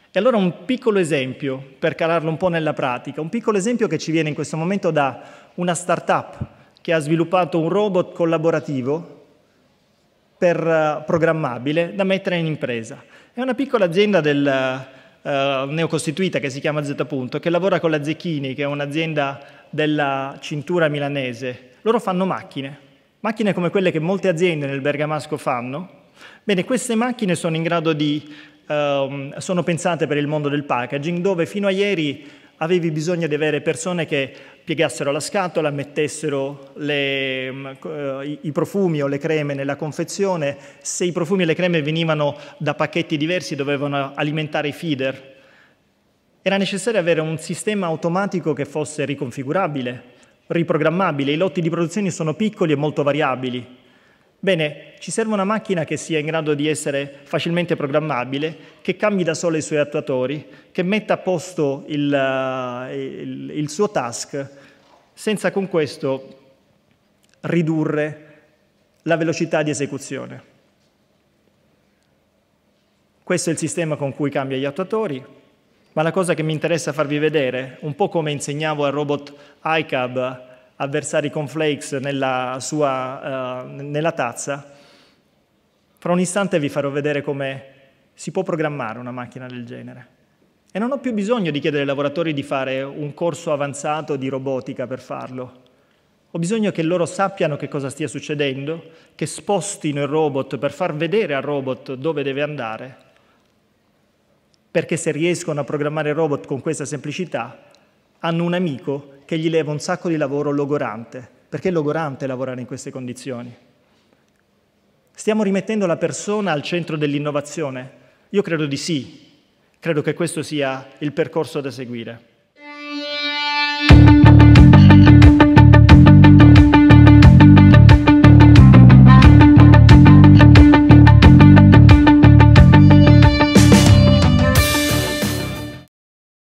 E allora un piccolo esempio, per calarlo un po' nella pratica, un piccolo esempio che ci viene in questo momento da una startup che ha sviluppato un robot collaborativo programmabile da mettere in impresa. È una piccola azienda neocostituita che si chiama Z-Punto, che lavora con la Zecchini, che è un'azienda della cintura milanese. Loro fanno macchine come quelle che molte aziende nel bergamasco fanno. Bene, queste macchine sono in grado sono pensate per il mondo del packaging, dove fino a ieri avevi bisogno di avere persone che piegassero la scatola, mettessero i profumi o le creme nella confezione. Se i profumi e le creme venivano da pacchetti diversi, dovevano alimentare i feeder. Era necessario avere un sistema automatico che fosse riconfigurabile, riprogrammabile. I lotti di produzione sono piccoli e molto variabili. Bene, ci serve una macchina che sia in grado di essere facilmente programmabile, che cambi da sola i suoi attuatori, che metta a posto il suo task, senza con questo ridurre la velocità di esecuzione. Questo è il sistema con cui cambia gli attuatori, ma la cosa che mi interessa farvi vedere, un po' come insegnavo al robot iCab a versare i cornflakes nella tazza, fra un istante vi farò vedere come si può programmare una macchina del genere. E non ho più bisogno di chiedere ai lavoratori di fare un corso avanzato di robotica per farlo. Ho bisogno che loro sappiano che cosa stia succedendo, che spostino il robot per far vedere al robot dove deve andare, perché se riescono a programmare il robot con questa semplicità, hanno un amico che gli leva un sacco di lavoro logorante, perché è logorante lavorare in queste condizioni. Stiamo rimettendo la persona al centro dell'innovazione? Io credo di sì, credo che questo sia il percorso da seguire.